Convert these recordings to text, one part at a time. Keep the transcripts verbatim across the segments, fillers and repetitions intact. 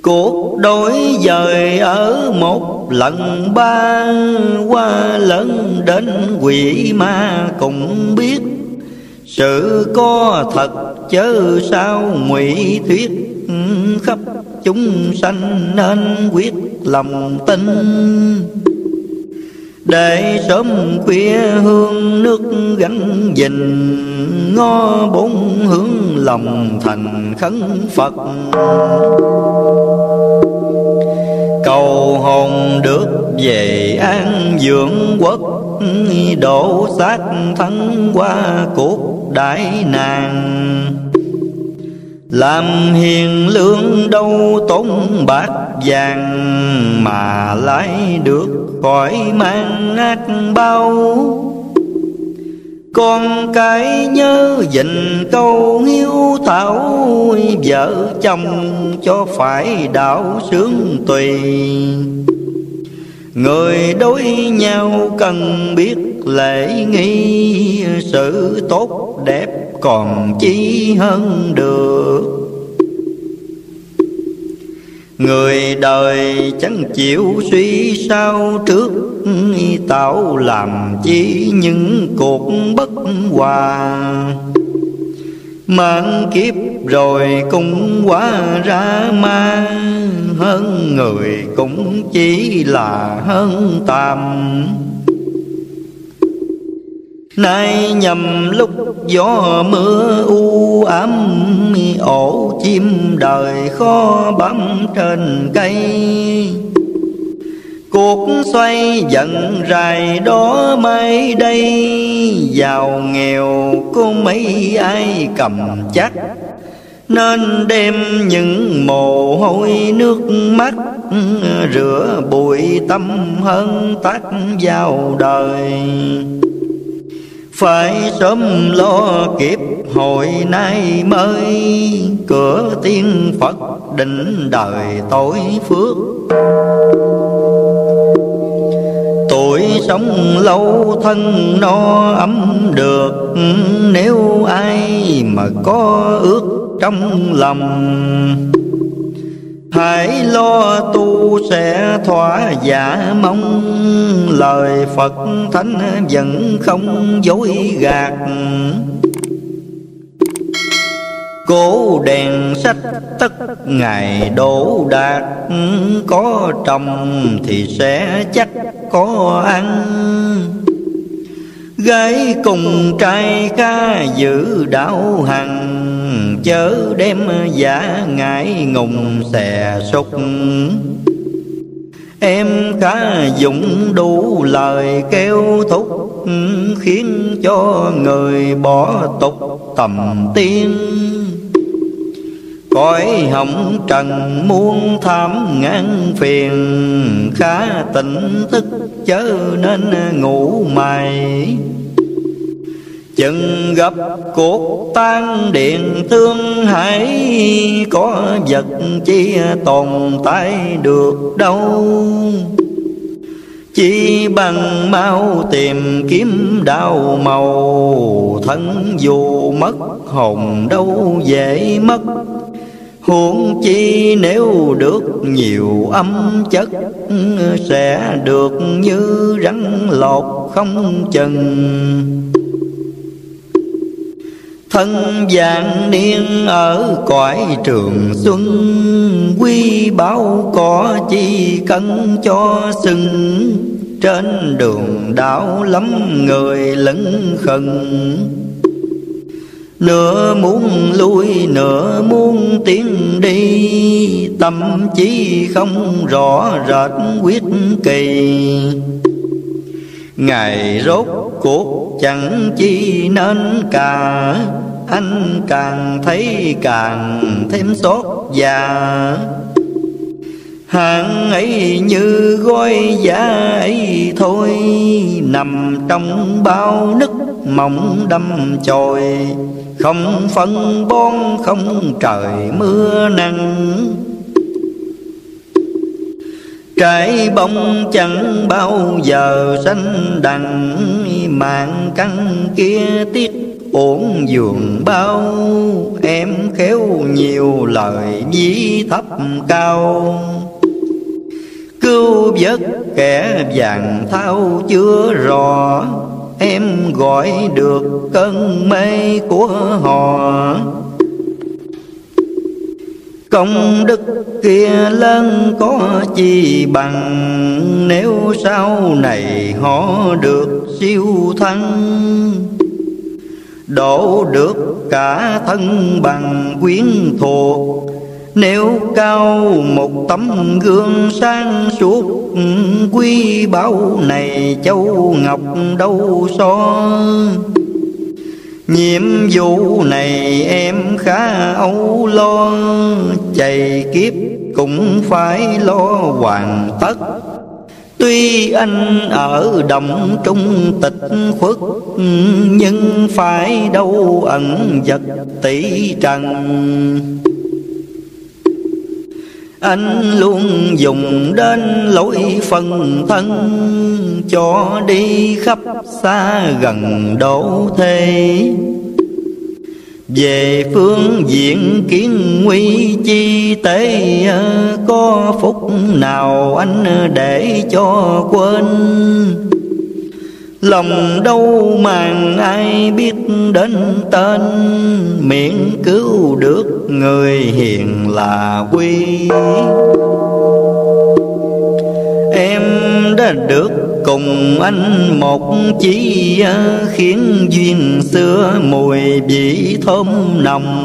Cuộc đối dời ở một lần ba, qua lớn đến quỷ ma cũng biết. Sự có thật chớ sao ngụy thuyết, khắp chúng sanh nên quyết lòng tin. Để sớm khuya hương nước gánh gìn, ngó bốn hướng lòng thành khấn Phật. Cầu hồn được về an dưỡng quốc, độ xác thân qua cuộc đại nạn. Làm hiền lương đâu tốn bạc vàng, mà lấy được khỏi mang ác bao. Con cái nhớ gìn câu hiếu thảo, vợ chồng cho phải đạo sướng tùy. Người đối nhau cần biết lễ nghi, sự tốt đẹp còn chi hơn được. Người đời chẳng chịu suy sao trước, tạo làm chi những cuộc bất hòa. Mạng kiếp rồi cũng hóa ra ma, hơn người cũng chỉ là hơn tạm. Nay nhầm lúc gió mưa u ám, ổ chim đời khó bám trên cây. Cuộc xoay dần rài đó mai đây, giàu nghèo có mấy ai cầm chắc. Nên đem những mồ hôi nước mắt, rửa bụi tâm hơn tác vào đời. Phải sớm lo kịp hồi nay mới, cửa tiên Phật định đời tối phước. Tuổi sống lâu thân no ấm được, nếu ai mà có ước trong lòng. Hãy lo tu sẽ thỏa dạ mong, lời Phật Thánh vẫn không dối gạt. Cố đèn sách tất ngày đổ đạt, có trồng thì sẽ chắc có ăn. Gái cùng trai ca giữ đạo hằng, chớ đem giả ngại ngùng xè sục. Em khá dũng đủ lời kêu thúc, khiến cho người bỏ tục tầm tiên. Cõi hồng trần muôn tham ngán phiền, khá tỉnh thức chớ nên ngủ mày. Chừng gặp cuộc tan điện thương hại, có vật chi tồn tại được đâu. Chỉ bằng mau tìm kiếm đạo màu, thân dù mất hồn đâu dễ mất. Huống chi nếu được nhiều âm chất, sẽ được như rắn lột không chừng. Thân vạn niên ở cõi trường xuân, quy báo có chi cần cho xưng. Trên đường đạo lắm người lững khừng, nửa muốn lui nửa muốn tiến đi. Tâm trí không rõ rệt quyết kỳ, ngày rốt cuộc chẳng chi nên cả. Anh càng thấy càng thêm xót dạ, hạng ấy như gói giá ấy thôi. Nằm trong bao nứt mỏng đâm chồi, không phân bón không trời mưa nắng. Trái bông chẳng bao giờ xanh đằng, mạng căn kia tiếc uổng giường bao. Em khéo nhiều lời dí thấp cao, cứu vớt kẻ vàng thao chưa rõ. Em gọi được cơn mê của họ. Công đức kia lớn có chi bằng, nếu sau này họ được siêu thăng. Độ được cả thân bằng quyến thuộc, nếu cao một tấm gương sáng suốt. Quý báu này châu ngọc đâu so, nhiệm vụ này em khá âu lo. Chạy kiếp cũng phải lo hoàn tất, tuy anh ở đồng trung tịch khuất. Nhưng phải đâu ẩn vật tỷ trần. Anh luôn dùng đến lối phần thân, cho đi khắp xa gần độ thế. Về phương diện kiến nguy chi tế, có phúc nào anh để cho quên. Lòng đâu màng ai biết đến tên, miệng cứu được người hiền là quý. Em đã được cùng anh một chí, khiến duyên xưa mùi vị thơm nồng.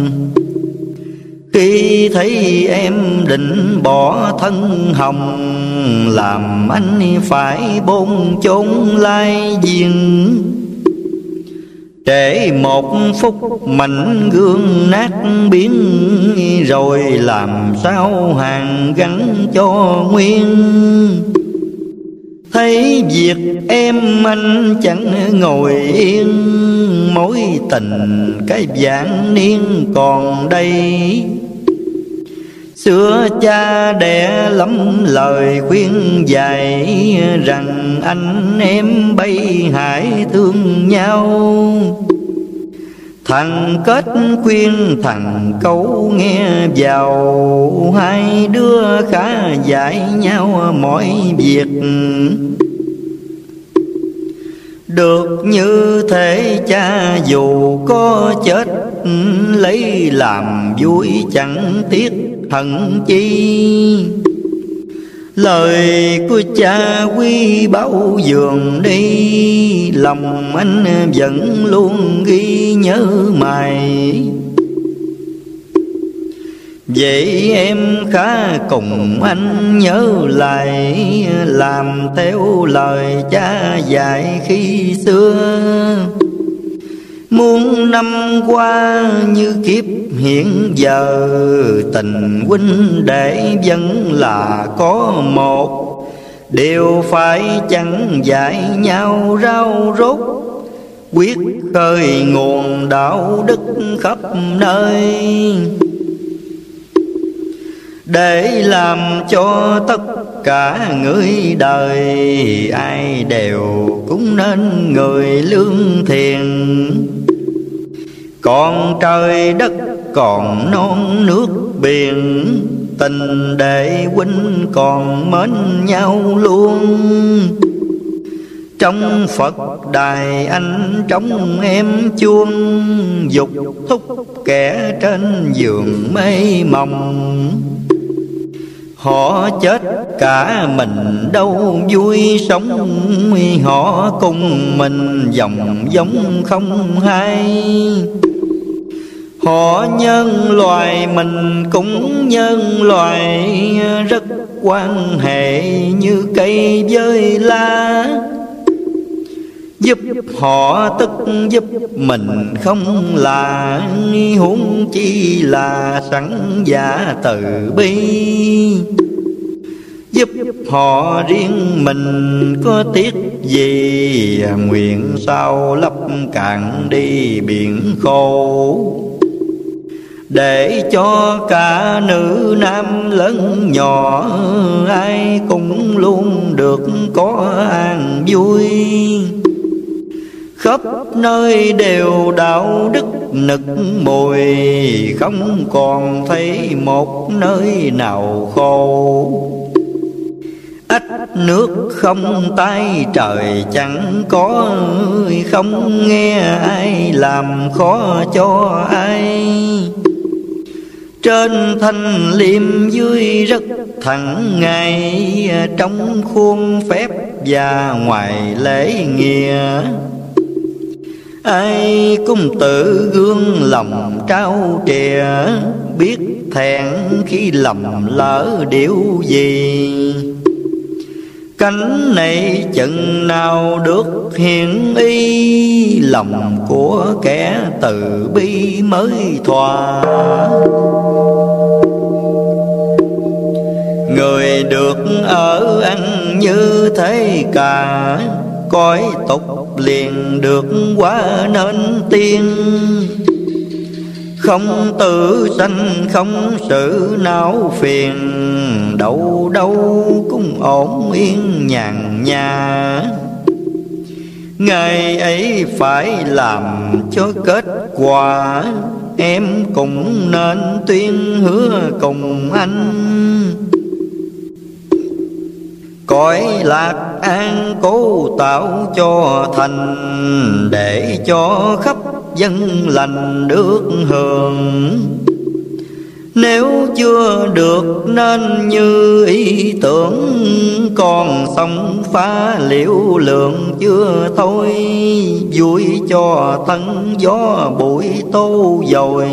Khi thấy em định bỏ thân hồng, làm anh phải bôn chốn lai duyên. Trễ một phút mảnh gương nát biến, rồi làm sao hàng gắn cho nguyên. Thấy việc em anh chẳng ngồi yên, mối tình cái vạn niên còn đây. Xưa cha đẻ lắm lời khuyên dạy, rằng anh em bay hãy thương nhau. Thằng kết khuyên thằng cấu nghe vào, hai đứa khá dạy nhau mọi việc. Được như thế cha dù có chết, lấy làm vui chẳng tiếc hận chi. Lời của cha quý báu dường đi, lòng anh vẫn luôn ghi nhớ mày. Vậy em khá cùng anh nhớ lại, làm theo lời cha dạy khi xưa. Muôn năm qua như kiếp hiện giờ, tình huynh đệ vẫn là có một. Đều phải chẳng dạy nhau rau rốt, quyết khơi nguồn đạo đức khắp nơi. Để làm cho tất cả người đời, ai đều cũng nên người lương thiện. Còn trời đất còn non nước biển, tình đệ huynh còn mến nhau luôn. Trong Phật đài anh trống em chuông, dục thúc kẻ trên giường mê mộng. Họ chết cả mình đâu vui sống, họ cùng mình dòng giống không hay. Họ nhân loài mình cũng nhân loài, rất quan hệ như cây với lá. Giúp họ tức giúp mình không là, huống chi là sẵn dạ từ bi. Giúp họ riêng mình có tiếc gì, nguyện sao lấp cạn đi biển khổ. Để cho cả nữ nam lớn nhỏ, ai cũng luôn được có an vui. khắp nơi đều đạo đức nực mùi, không còn thấy một nơi nào khô. Ách nước không tay trời chẳng có, không nghe ai làm khó cho ai. Trên thanh liêm dưới rất thẳng ngay, trong khuôn phép và ngoài lễ nghĩa. Ai cũng tự gương lòng trao trìa, biết thẹn khi lầm lỡ điều gì. Cánh này chừng nào được hiện y, lòng của kẻ từ bi mới thỏa. Người được ở ăn như thế cả, cõi tục liền được quá nên tiên. Không tự sanh không sự não phiền, đâu đâu cũng ổn yên nhàn nhà. Ngày ấy phải làm cho kết quả, em cũng nên tuyên hứa cùng anh. Cõi lạc an cố tạo cho thành, để cho khắp dân lành được hưởng. Nếu chưa được nên như ý tưởng, còn sống phá liễu lượng chưa thôi. Vui cho thân gió bụi tô dồi,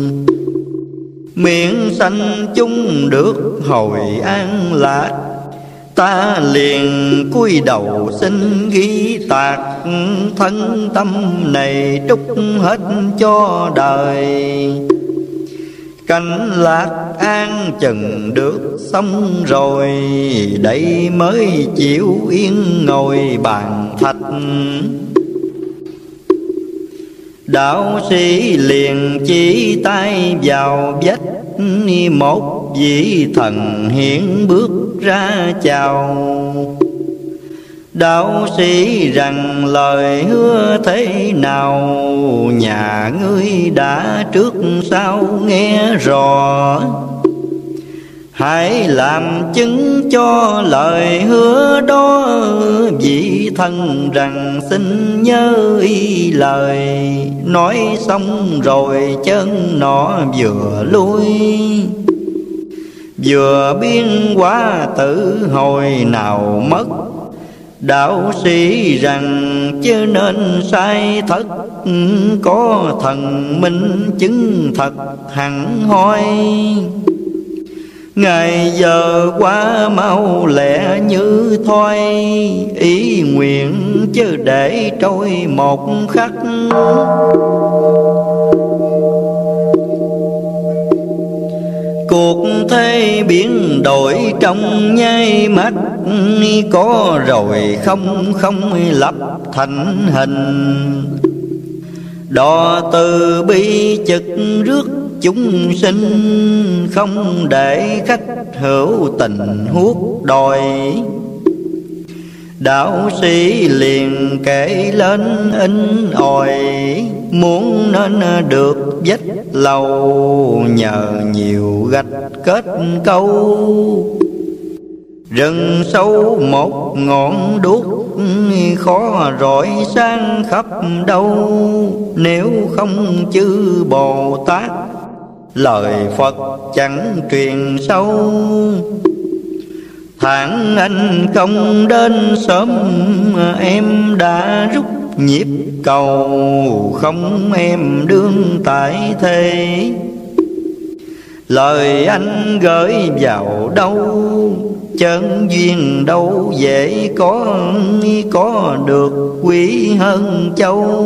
miễn sanh chung được hồi an lạc. Ta liền cúi đầu xin ghi tạc, thân tâm này trút hết cho đời. Cảnh lạc an chừng được xong rồi, đây mới chịu yên ngồi bàn thạch. Đạo sĩ liền chỉ tay vào vách, một vị thần hiện bước ra chào. Đạo sĩ rằng lời hứa thế nào, nhà ngươi đã trước sau nghe rõ. Hãy làm chứng cho lời hứa đó, vị thân rằng xin nhớ y lời. Nói xong rồi chân nọ vừa lui, vừa biên quá tử hồi nào mất. Đạo sĩ rằng chớ nên sai thất, có thần minh chứng thật hẳn hoi. Ngày giờ qua mau lẹ như thoi, ý nguyện chớ để trôi một khắc. Cuộc thế biến đổi trong nháy mắt, có rồi không không lập thành hình. Đò từ bi trực rước chúng sinh, không để khách hữu tình huốc đòi. Đạo sĩ liền kể lên in ỏi, muốn nên được vách lầu, nhờ nhiều gạch kết câu. Rừng sâu một ngọn đuốc, khó rọi sang khắp đâu. Nếu không chư Bồ Tát, lời Phật chẳng truyền sâu. Thản anh không đến sớm, em đã rút nhịp cầu. Không em đương tại thế, lời anh gửi vào đâu. Chân duyên đâu dễ có, có được quý hơn châu.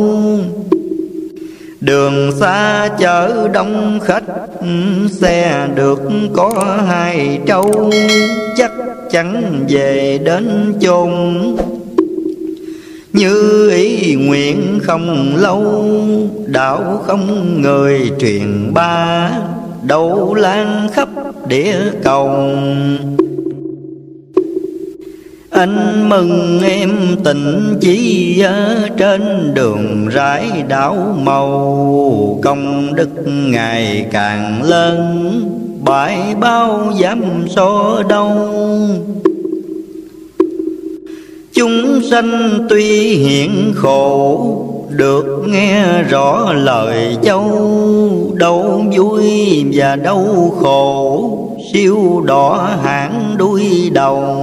Đường xa chở đông khách, xe được có hai trâu. Chắc chắn về đến chốn, như ý nguyện không lâu. Đạo không người truyền ba, đâu lan khắp địa cầu. Anh mừng em tình chí ở trên đường rải đảo màu, công đức ngày càng lớn, bại bao dám so đâu. Chúng sanh tuy hiện khổ, được nghe rõ lời châu, đâu vui và đâu khổ, siêu đỏ hãng đuôi đầu.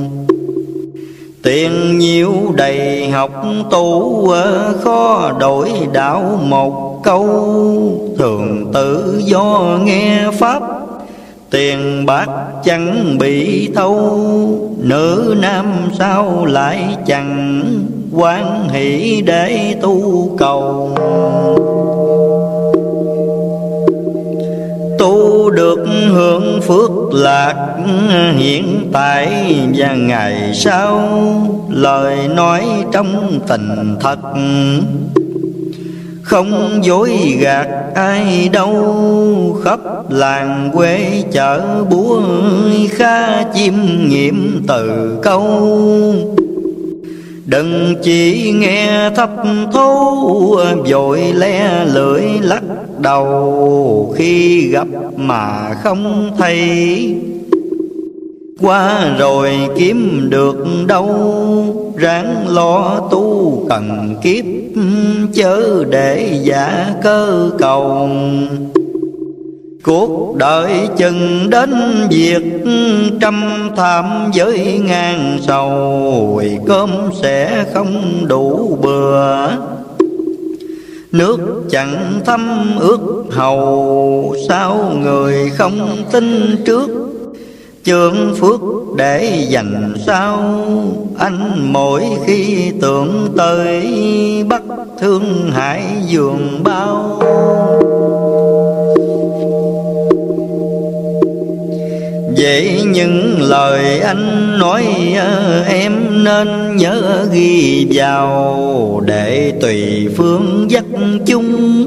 Tiền nhiều đầy học tủ, khó đổi đạo một câu, thường tự do nghe pháp, tiền bạc chẳng bị thâu. Nữ nam sao lại chẳng hoan hỷ để tu cầu. Tu được hưởng phước lạc hiện tại và ngày sau, lời nói trong tình thật, không dối gạt ai đâu. Khắp làng quê chợ búa, khá chiêm nghiệm từ câu. Đừng chỉ nghe thấp thố, vội le lưỡi lắc đầu, khi gặp mà không thấy, qua rồi kiếm được đâu. Ráng lo tu cần kiếp, chớ để giả cơ cầu. Cuộc đời chừng đến việc, trăm tham với ngàn sầu, cơm sẽ không đủ bữa, nước chẳng thấm ướt hầu. Sao người không tin trước, chướng phước để dành sau. Anh mỗi khi tưởng tới, bắt thương hại giường bao. Vậy những lời anh nói em nên nhớ ghi vào, để tùy phương dắt chúng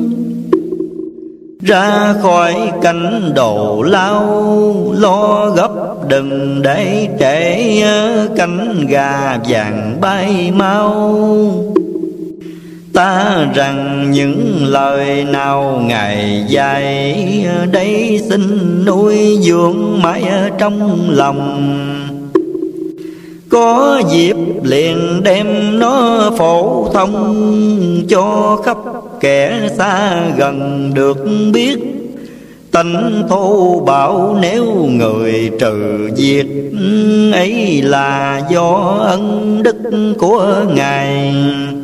ra khỏi cảnh độ lao. Lo gấp đừng để trễ, cánh gà vàng bay mau. Ta rằng những lời nào Ngài dạy, đây xin nuôi dưỡng mãi trong lòng. Có dịp liền đem nó phổ thông, cho khắp kẻ xa gần được biết. Tánh thô bạo nếu người trừ diệt, ấy là do ân đức của Ngài.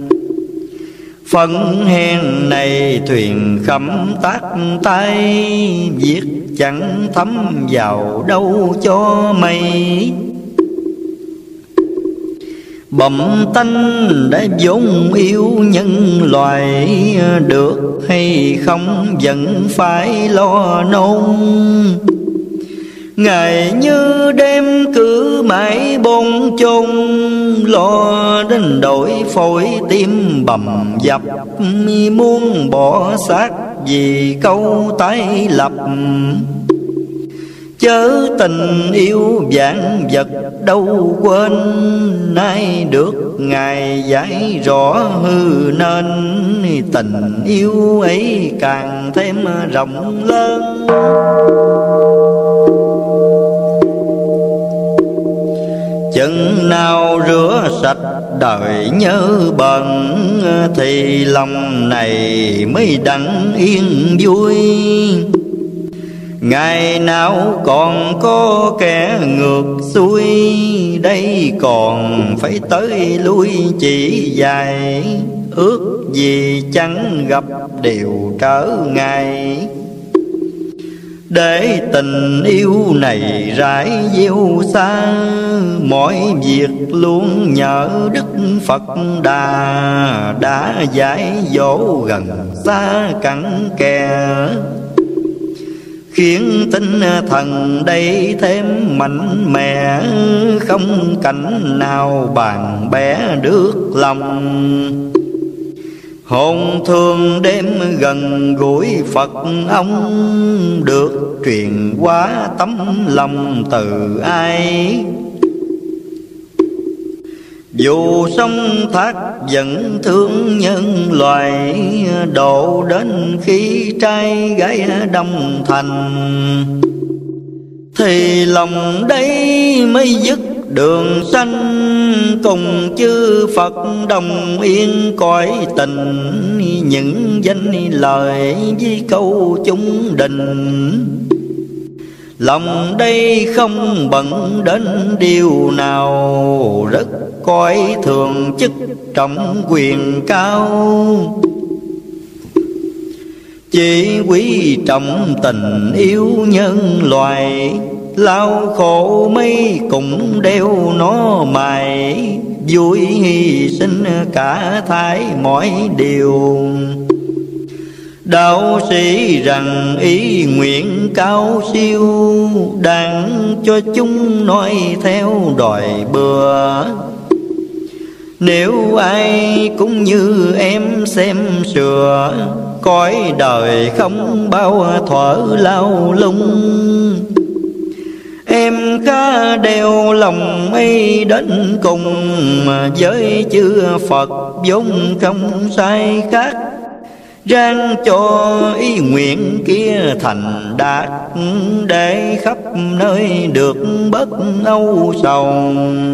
Phận hèn này thuyền khẩm tác tay, việc chẳng thấm vào đâu cho mây. Bẩm tánh đã vốn yêu nhân loài, được hay không vẫn phải lo nôn. Ngày như đêm cứ mãi bôn chôn, lo đến đổi phổi tim bầm dập. Muốn bỏ xác vì câu tái lập, chớ tình yêu vạn vật đâu quên. Nay được Ngài giải rõ hư nên, tình yêu ấy càng thêm rộng lớn. Chừng nào rửa sạch đời nhớ bẩn, thì lòng này mới đặng yên vui. Ngày nào còn có kẻ ngược xuôi, đây còn phải tới lui chỉ dài. Ước gì chẳng gặp điều trở ngại, để tình yêu này rải gieo xa. Mọi việc luôn nhờ Đức Phật Đà, đã dạy dỗ gần xa cặn kẽ, khiến tinh thần đây thêm mạnh mẽ. Không cảnh nào bàn bé được lòng, hồn thương đêm gần gũi Phật ông. Được truyền qua tấm lòng từ ai, Dù sông thác vẫn thương nhân loài, độ đến khi trai gái đồng thành. Thì lòng đây mới dứt đường sanh, cùng chư Phật đồng yên cõi tình. Những danh lời với câu chúng đình, lòng đây không bận đến điều nào. Rất coi thường chức trọng quyền cao, chỉ quý trọng tình yêu nhân loài. Lao khổ mấy cũng đeo nó mài, vui hy sinh cả thải mọi điều. Đạo sĩ rằng ý nguyện cao siêu, đang cho chúng nói theo đòi bừa. Nếu ai cũng như em xem sửa, cõi đời không bao thuở lao lung. Em khá đeo lòng ấy đến cùng, với chư Phật vốn không sai khác. Ráng cho ý nguyện kia thành đạt, để khắp nơi được bớt âu sầu.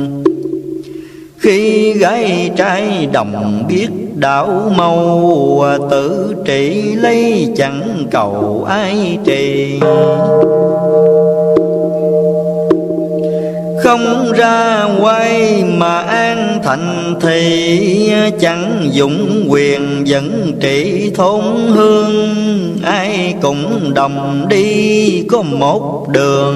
Khi gái trai đồng biết đạo màu, tự trị lấy chẳng cầu ai trì. Không ra quay mà an thành thì, chẳng dụng quyền dẫn trị thôn hương. Ai cũng đồng đi có một đường,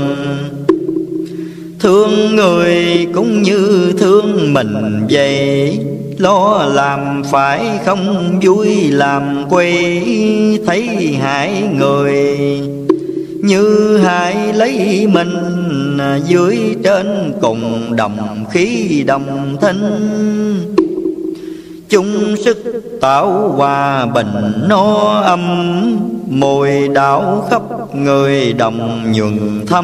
thương người cũng như thương mình vậy. Lo làm phải không vui làm quê, thấy hại người như hại lấy mình. Dưới trên cùng đồng khí đồng thanh, chung sức tạo hòa bình no âm. Mùi đạo khắp người đồng nhuần thâm,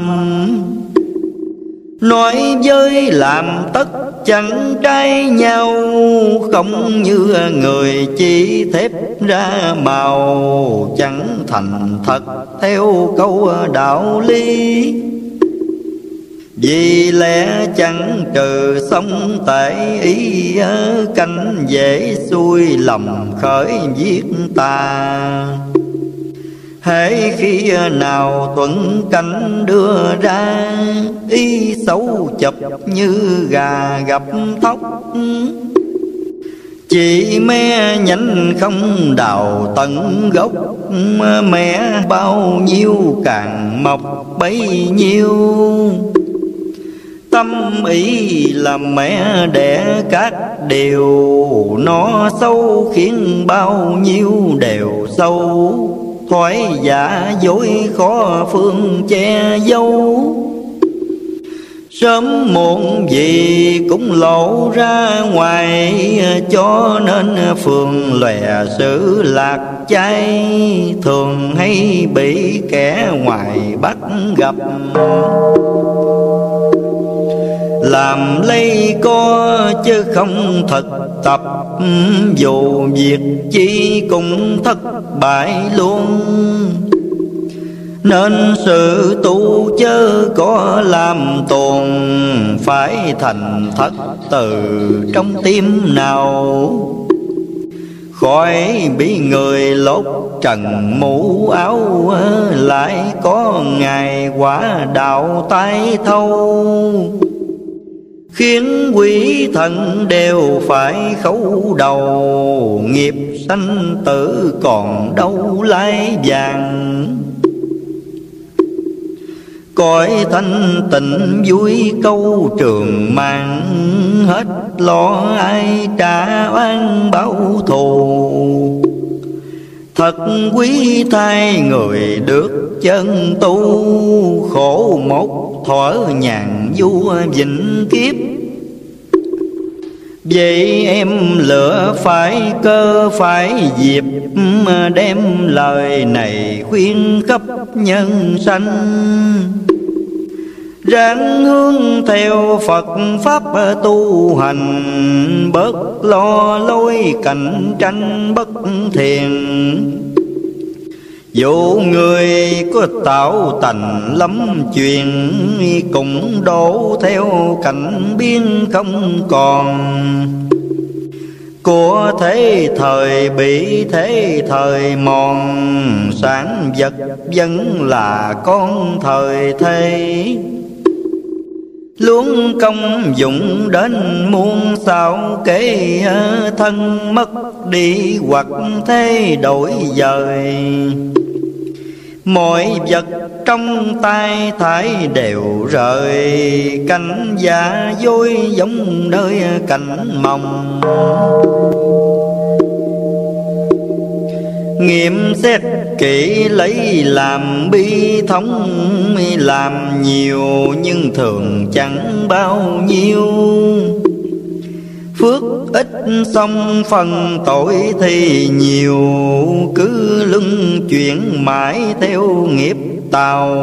nói với làm tất chẳng trái nhau. Không như người chỉ thép ra màu, chẳng thành thật theo câu đạo lý. Vì lẽ chẳng trừ sống tệ ý, canh dễ xuôi lòng khởi giết ta. Hễ khi nào tuần canh đưa ra, ý xấu chập như gà gặp thóc. Chỉ mé nhánh không đào tận gốc, mẹ bao nhiêu càng mọc bấy nhiêu. Tâm ý là mẹ đẻ các điều, nó sâu khiến bao nhiêu đều sâu. Thoái giả dối khó phương che giấu, sớm muộn gì cũng lộ ra ngoài. Cho nên phường lòe sự lạc chay, thường hay bị kẻ ngoài bắt gặp. Làm lây có chứ không thực tập, dù việc chi cũng thất bại luôn. Nên sự tu chớ có làm tuồng, phải thành thất từ trong tim nào. Khỏi bị người lột trần mũ áo, lại có ngày quả đạo tái thâu. Khiến quý thần đều phải khấu đầu, nghiệp sanh tử còn đâu lai vàng. Cõi thanh tịnh vui câu trường mang, hết lo ai trả oan báo thù. Thật quý thay người được chân tu, khổ một thuở nhàn du vĩnh kiếp. Vậy em lựa phải cơ phải dịp, đem lời này khuyên khắp nhân sanh. ráng hướng theo Phật Pháp tu hành, bớt lo lối cạnh tranh bất thiện. Dù người có tạo thành lắm chuyện, cũng đổ theo cảnh biến không còn. Của thế thời bị thế thời mòn, sản vật vẫn là con thời thế. Luống công dụng đến muôn sao kể, thân mất đi hoặc thế đổi dời. Mọi vật trong tay thải đều rời, cánh giả dối giống nơi cành mồng. Nghiệm xét kỹ lấy làm bi thống, làm nhiều nhưng thường chẳng bao nhiêu. Phước ít xong phần tội thì nhiều, cứ lưng chuyển mãi theo nghiệp tàu.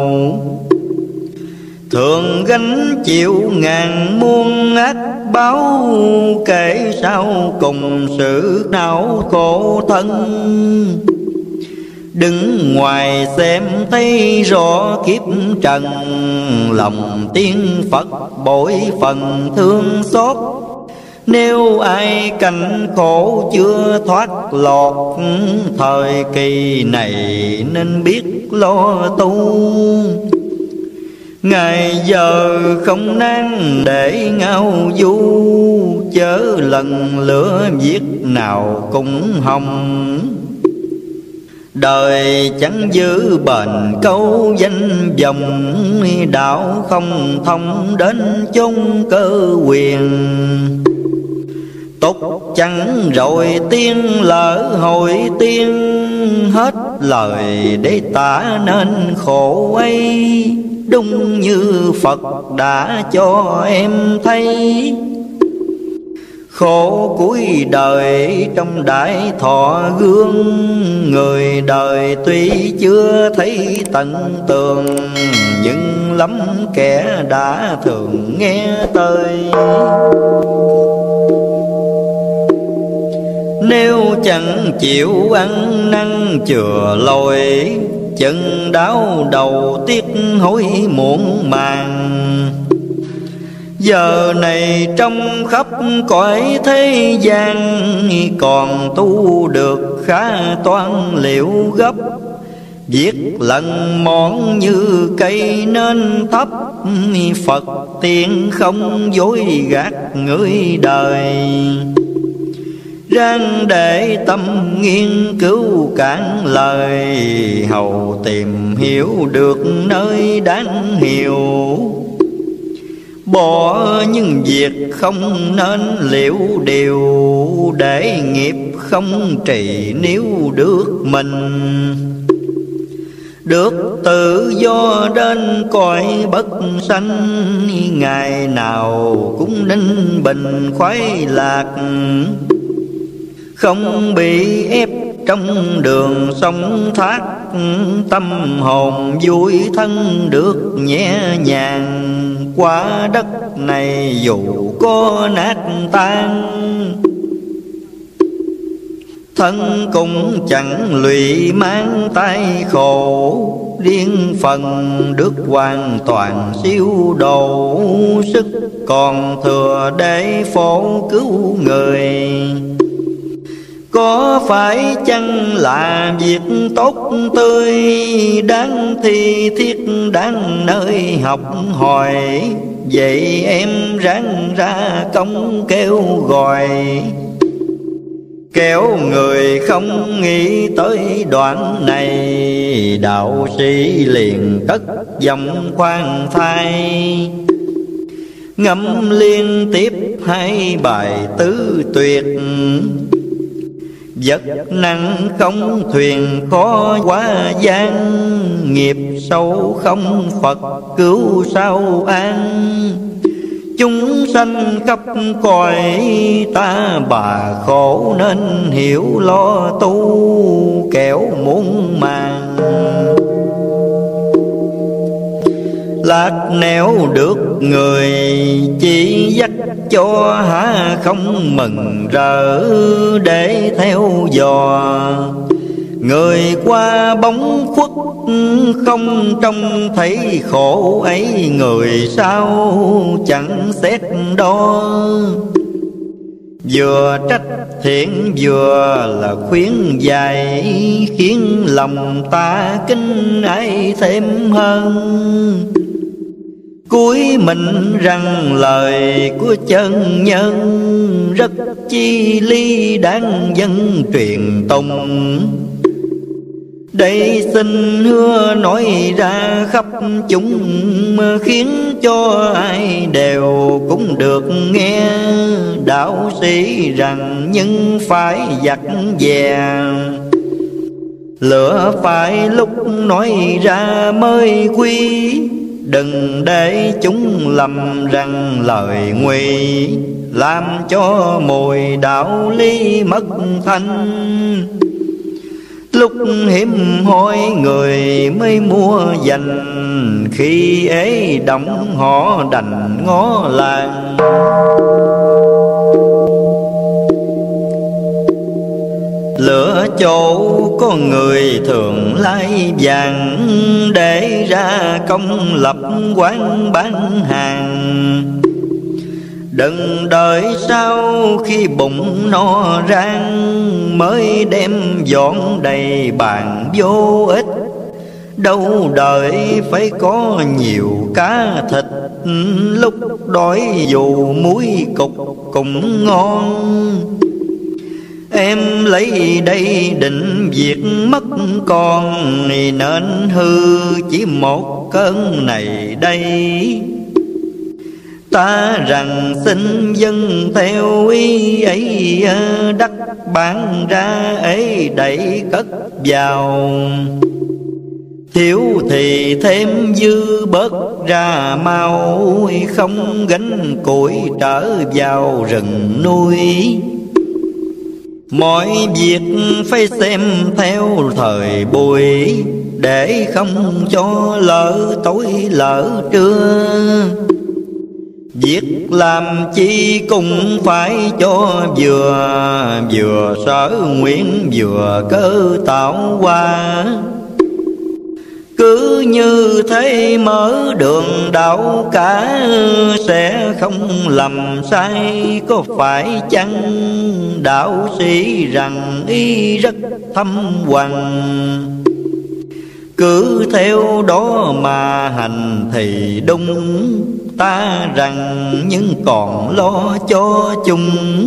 Thường gánh chịu ngàn muôn ác báo, kể sau cùng sự đau khổ thân. Đứng ngoài xem thấy rõ kiếp trần, lòng tiên Phật bội phần thương xót. Nếu ai cảnh khổ chưa thoát lọt, thời kỳ này nên biết lo tu. Ngày giờ không nan để ngao du, chớ lần lửa viết nào cũng hồng. Đời chẳng giữ bền câu danh vọng, đạo không thông đến chốn cơ quyền. Tục chẳng rồi tiên lỡ hồi tiên, hết lời để tả nên khổ ấy. Đúng như Phật đã cho em thấy, khổ cuối đời trong đại thọ gương. Người đời tuy chưa thấy tận tường, nhưng lắm kẻ đã thường nghe tới. Nếu chẳng chịu ăn năn chừa lội, chân đau đầu tiếc hối muộn màng. Giờ này trong khắp cõi thế gian, còn tu được khá toan liệu gấp. Viết lần món như cây nên thấp, Phật tiên không dối gạt người đời. Ráng để tâm nghiên cứu cạn lời, hầu tìm hiểu được nơi đáng hiểu. Bỏ những việc không nên liễu điều, để nghiệp không trì nếu được mình. Được tự do đến cõi bất sanh, ngày nào cũng ninh bình khoái lạc. Không bị ép trong đường sông thác, tâm hồn vui thân được nhẹ nhàng. Qua đất này dù có nát tan, thân cũng chẳng lụy mang tay khổ. Riêng phần đức hoàn toàn siêu độ, sức còn thừa để phổ cứu người. Có phải chăng là việc tốt tươi, đáng thi thiết đáng nơi học hỏi. Vậy em ráng ra công kêu gọi, kéo người không nghĩ tới đoạn này. Đạo sĩ liền cất giọng khoan thai, ngâm liên tiếp hai bài tứ tuyệt. Vật nặng không thuyền khó quá gian, nghiệp sâu không Phật cứu sao an. Chúng sanh khắp cõi ta bà khổ, nên hiểu lo tu kẻo muôn màng. lạc nẻo được người chỉ dắt cho há không mừng rỡ để theo dò. Người qua bóng khuất không trông thấy khổ ấy, người sao chẳng xét đo. Vừa trách thiện vừa là khuyến dạy, khiến lòng ta kính ái thêm hơn. Cuối mình rằng lời của chân nhân, rất chi ly đáng dân truyền tùng. Đây xin hứa nói ra khắp chúng, khiến cho ai đều cũng được nghe. Đạo sĩ rằng nhưng phải giặt dè, lửa phải lúc nói ra mới quý. Đừng để chúng lầm rằng lời nguy, làm cho mùi đạo lý mất thanh. Lúc hiếm hoi người mới mua dành, khi ấy động họ đành ngó làng. Lửa chỗ có người thường lai vàng, để ra công lập quán bán hàng. Đừng đợi sau khi bụng no rang, mới đem dọn đầy bàn vô ích. Đâu đợi phải có nhiều cá thịt, lúc đói dù muối cục cũng ngon. Em lấy đây định việc mất con, nên hư chỉ một cơn này đây. Ta rằng xin dân theo ý ấy, đắc bán ra ấy đẩy cất vào. Thiếu thì thêm dư bớt ra mau, không gánh củi trở vào rừng nuôi. Mọi việc phải xem theo thời buổi, để không cho lỡ tối lỡ trưa. Việc làm chi cũng phải cho vừa, vừa sở nguyện vừa cơ tạo hóa. Cứ như thế mở đường đạo cả, sẽ không lầm sai có phải chăng? Đạo sĩ rằng ý rất thâm hoằng, cứ theo đó mà hành thì đúng. Ta rằng nhưng còn lo cho chung,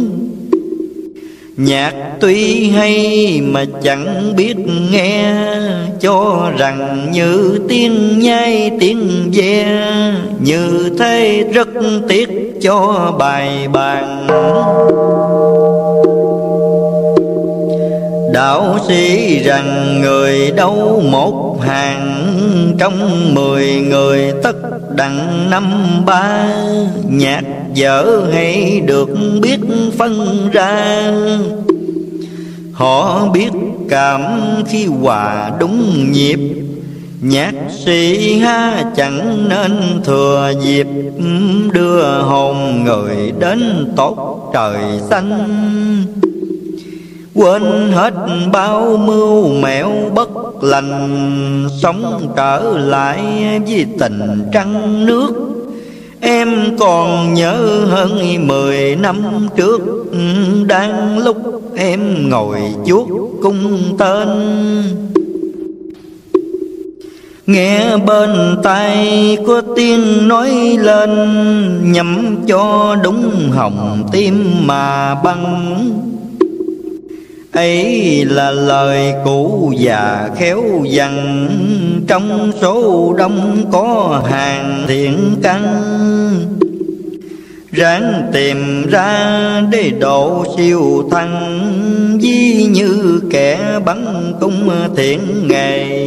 nhạc tuy hay mà chẳng biết nghe. Cho rằng như tiếng nhai tiếng ve, như thế rất tiếc cho bài bàn. Đạo sĩ rằng người đâu một hàng, trong mười người tất đặng năm ba. Nhạc dở hay được biết phân ra, họ biết cảm khi hòa đúng nhịp. Nhạc sĩ ha chẳng nên thừa dịp, đưa hồn người đến tốt trời xanh. Quên hết bao mưu mẹo bất lành, sống trở lại với tình trăng nước. Em còn nhớ hơn mười năm trước, đang lúc em ngồi chuốt cung tên. Nghe bên tai có tiếng nói lên, nhắm cho đúng hồng tim mà băng. Ấy là lời cũ già khéo dằn, trong số đông có hàng thiện căn. Ráng tìm ra để độ siêu thăng, ví như kẻ bắn cung thiện nghề.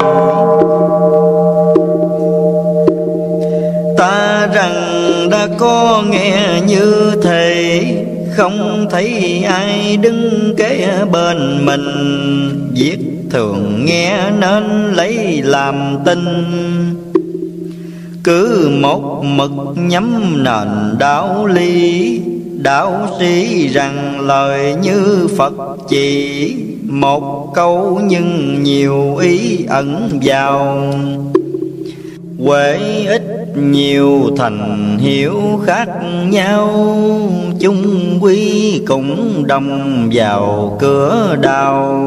Ta rằng đã có nghe như thế, không thấy ai đứng kế bên mình. Việc thường nghe nên lấy làm tin, cứ một mực nhắm nền đạo lý. Đạo sĩ rằng lời như Phật chỉ, một câu nhưng nhiều ý ẩn vào. Huệ ít nhiều thành hiểu khác nhau, chung quy cũng đồng vào cửa đạo.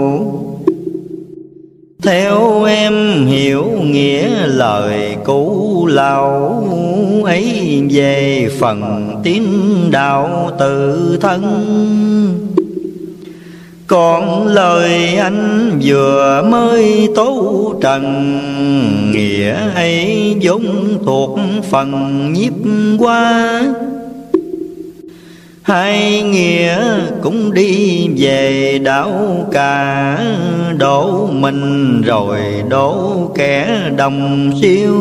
Theo em hiểu nghĩa lời cũ lão ấy, về phần tiến đạo tự thân. Còn lời anh vừa mới tố trần, nghĩa ấy vốn thuộc phần nhiếp hoa. Hai nghĩa cũng đi về đạo cả, đổ mình rồi đổ kẻ đồng siêu.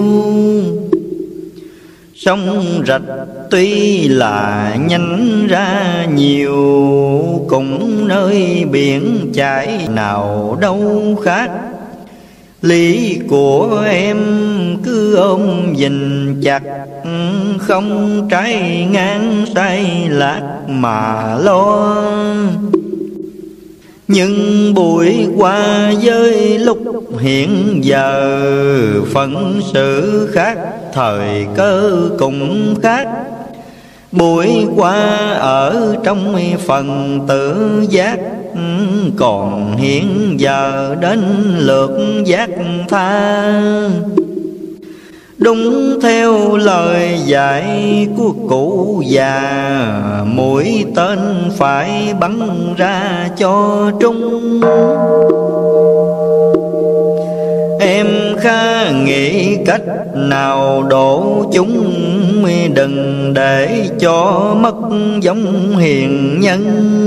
Sông rạch tuy là nhánh ra nhiều, cũng nơi biển chảy nào đâu khác. Lý của em cứ ôm gìn chặt, không trái ngang sai lạc mà lo. Nhưng buổi qua với lúc hiện giờ, phận sự khác, thời cơ cũng khác. Buổi qua ở trong phần tự giác, còn hiện giờ đến lượt giác tha. Đúng theo lời dạy của cụ già, mũi tên phải bắn ra cho trúng. Em khá nghĩ cách nào độ chúng, đừng để cho mất giống hiền nhân.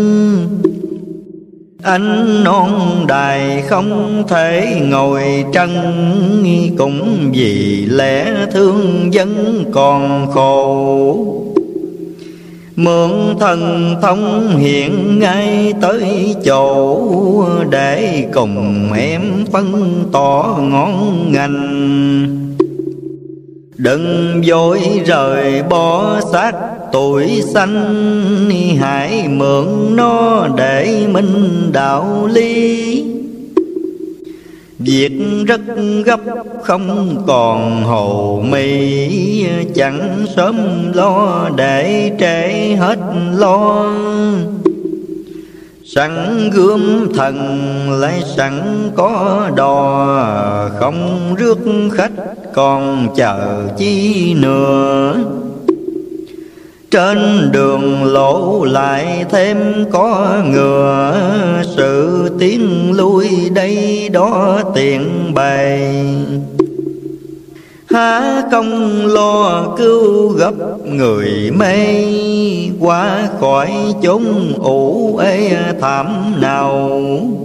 Anh non đài không thể ngồi trân, cũng vì lẽ thương dân còn khổ. Mượn thần thông hiện ngay tới chỗ, để cùng em phân tỏ ngón ngành. Đừng vội rời bỏ xác tuổi xanh, hãy mượn nó để minh đạo lý. Việc rất gấp không còn hồ mì, chẳng sớm lo để trễ hết lo. Sẵn gươm thần lại sẵn có đò, không rước khách còn chờ chi nữa. Trên đường lộ lại thêm có ngựa, sự tiến lui đây đó tiện bày. Há không lo cứu gấp người mê, qua khỏi chốn ủ ê thảm nào.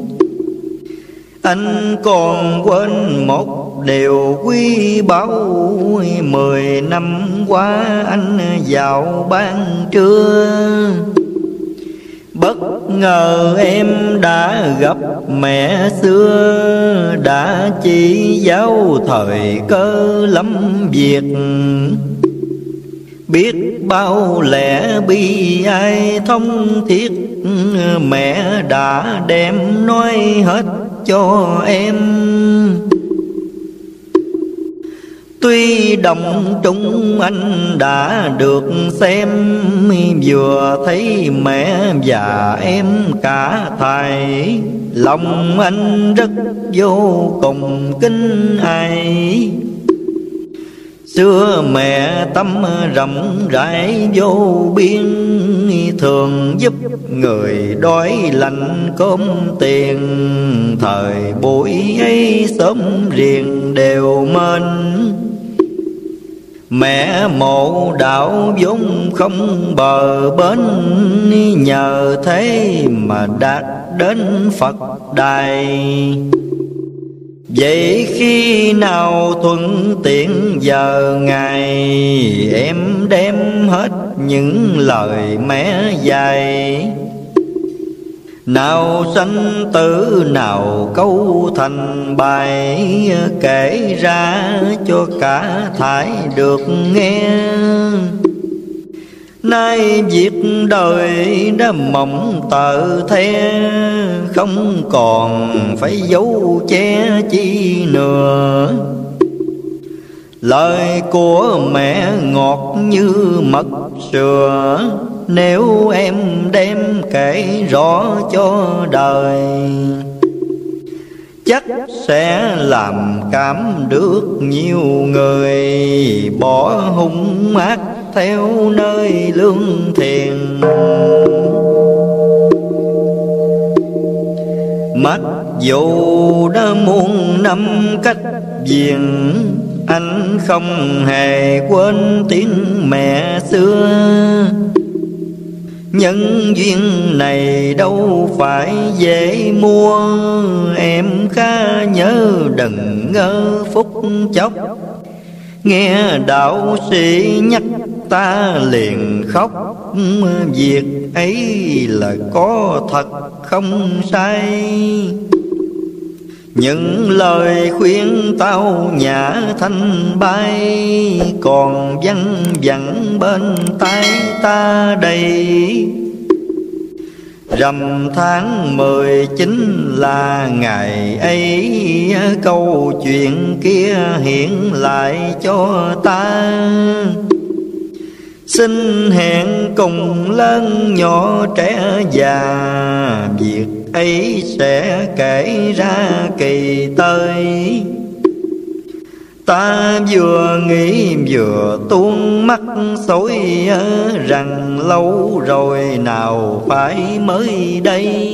Anh còn quên một điều quý báu, mười năm qua anh vào ban trưa. Bất ngờ em đã gặp mẹ xưa, đã chỉ giáo thời cơ lắm việc. Biết bao lẽ bi ai thông thiết, mẹ đã đem nói hết cho em. Tuy đồng trung anh đã được xem, vừa thấy mẹ và em cả thầy, lòng anh rất vô cùng kính ai. Xưa mẹ tâm rộng rãi vô biên, thường giúp người đói lạnh cơm tiền. Thời buổi ấy sớm riêng đều mến, mẹ mộ đạo vốn không bờ bến. Nhờ thế mà đạt đến Phật đài. Vậy khi nào thuận tiện giờ ngày, em đem hết những lời mẹ dạy. Nào sanh tử nào câu thành bài, kể ra cho cả thải được nghe. Nay việc đời đã mộng tờ the, không còn phải giấu che chi nữa. Lời của mẹ ngọt như mật sữa, nếu em đem kể rõ cho đời, chắc sẽ làm cảm được nhiều người, bỏ hung ác theo nơi lương thiện. Mặc dù đã muôn năm cách viền, anh không hề quên tiếng mẹ xưa. Nhân duyên này đâu phải dễ mua, em khá nhớ đừng ngơ phút chốc. Nghe đạo sĩ nhắc ta liền khóc, việc ấy là có thật không sai. Những lời khuyên tao nhã thanh bay, còn văng vẳng bên tai ta đây. Rằm tháng mười chín là ngày ấy, câu chuyện kia hiện lại cho ta. Xin hẹn cùng lớn nhỏ trẻ già, việc ấy sẽ kể ra kỳ tới. Ta vừa nghĩ vừa tuôn mắt xối, rằng lâu rồi nào phải mới đây.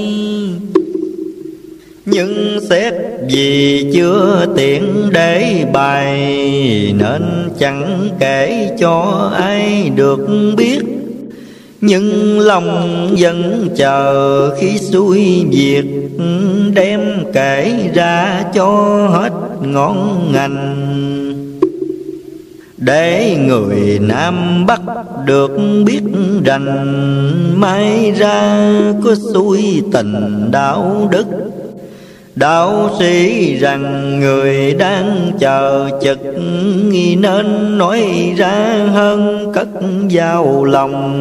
Nhưng xét vì chưa tiện để bài, nên chẳng kể cho ai được biết. Nhưng lòng vẫn chờ khi xuôi việc, đem kể ra cho hết ngọn ngành. Để người Nam Bắc được biết rành, mai ra có xuôi tình đạo đức. Đạo sĩ rằng người đang chờ chực, nên nói ra hơn cất vào lòng.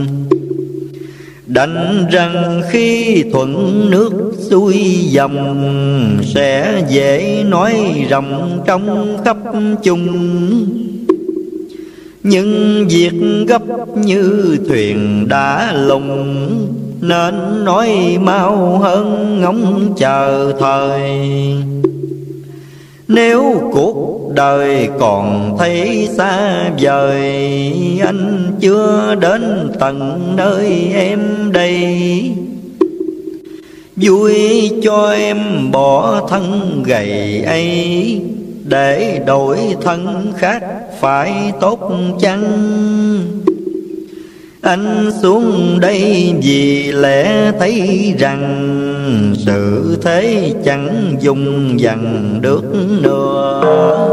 Đành rằng khi thuận nước xuôi dòng, sẽ dễ nói rộng trong khắp chung. Nhưng việc gấp như thuyền đã lùng, nên nói mau hơn ngóng chờ thời. Nếu cuộc đời còn thấy xa vời, anh chưa đến tận nơi em đây. Vui cho em bỏ thân gầy ấy, để đổi thân khác phải tốt chăng? Anh xuống đây vì lẽ thấy rằng, sự thế chẳng dùng dằn được nữa.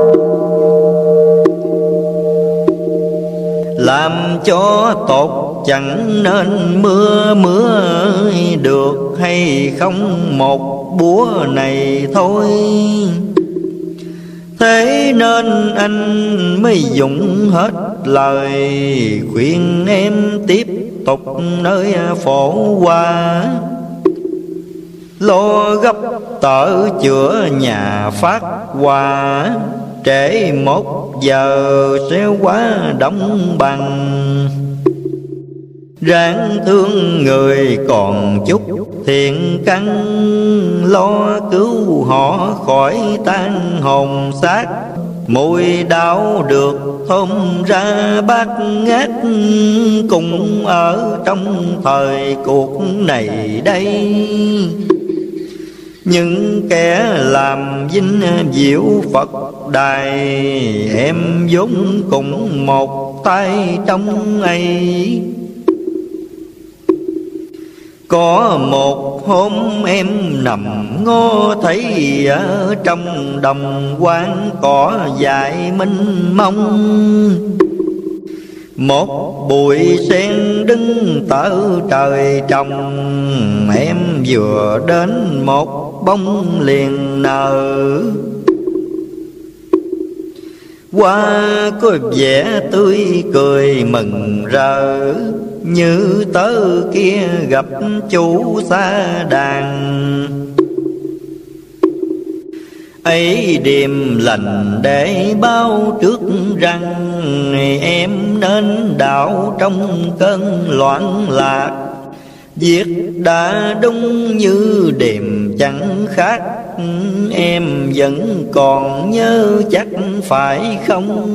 Làm cho tốt chẳng nên mưa mưa được, hay không một búa này thôi. Thế nên anh mới dùng hết lời, khuyên em tiếp tục nơi phổ hoa. Lo gấp tở chữa nhà phát hoa, trễ một giờ sẽ quá đóng bằng. Ráng thương người còn chút thiện căn, lo cứu họ khỏi tan hồn xác. Mùi đạo được thơm ra bát ngát, cùng ở trong thời cuộc này đây. Những kẻ làm vinh diệu Phật đài, em vốn cùng một tay trong ấy. Có một hôm em nằm ngó thấy, ở trong đồng quán cỏ dại mênh mông. Một bụi sen đứng tở trời trồng, em vừa đến một bông liền nở. Hoa có vẻ tươi cười mừng rỡ, như tớ kia gặp chủ xa đàn. Ấy điềm lành để báo trước rằng, em nên đảo trong cơn loạn lạc. Việc đã đúng như điềm chẳng khác, em vẫn còn nhớ chắc phải không?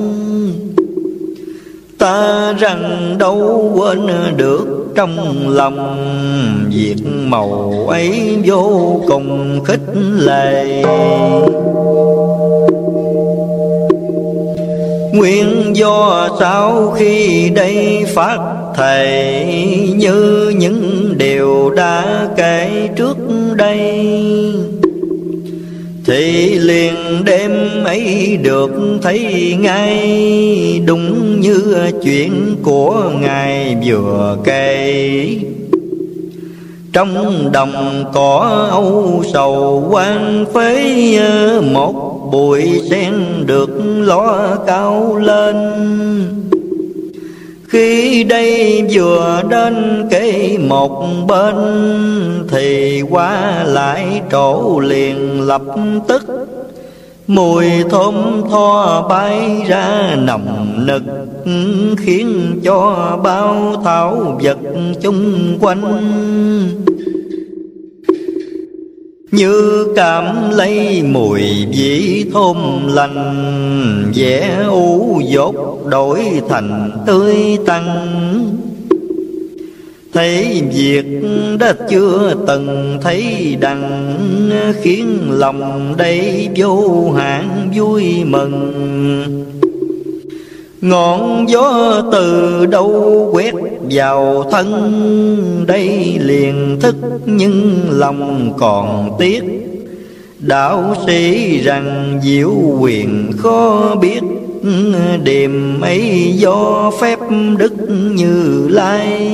Ta rằng đâu quên được trong lòng, việc màu ấy vô cùng khích lệ. Nguyên do sau khi đây phát thệ, như những điều đã kể trước đây, thì liền đêm ấy được thấy ngay, đúng như chuyện của ngài vừa kể. Trong đồng cỏ âu sầu quan phế, một bụi sen được ló cao lên. Khi đây vừa đến kế một bên, thì qua lại trổ liền lập tức. Mùi thơm tho bay ra nồng nực, khiến cho bao thảo vật chung quanh như cảm lấy mùi vị thơm lành. Vẻ u dốt đổi thành tươi tắn, thấy việc đã chưa từng thấy đặng, khiến lòng đây vô hạn vui mừng. Ngọn gió từ đâu quét vào thân, đây liền thức nhưng lòng còn tiếc. Đạo sĩ rằng diệu quyền khó biết, điềm ấy do phép Đức Như Lai.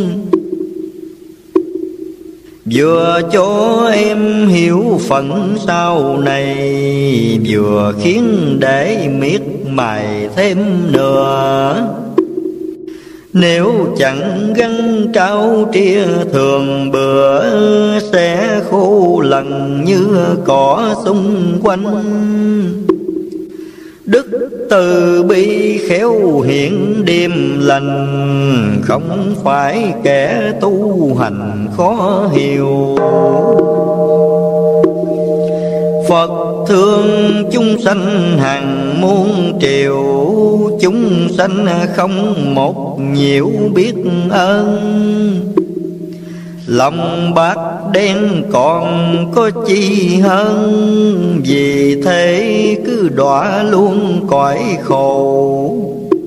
Vừa cho em hiểu phận sau này, vừa khiến để miệt mài thêm nữa. Nếu chẳng gắn trao tria thường bữa, sẽ khô lần như cỏ xung quanh. Đức từ bi khéo hiện điềm lành, không phải kẻ tu hành khó hiểu. Phật thương chúng sanh hàng muôn triệu, chúng sanh không một nhiều biết ơn. Lòng bạc đen còn có chi hơn, vì thế cứ đọa luôn cõi khổ.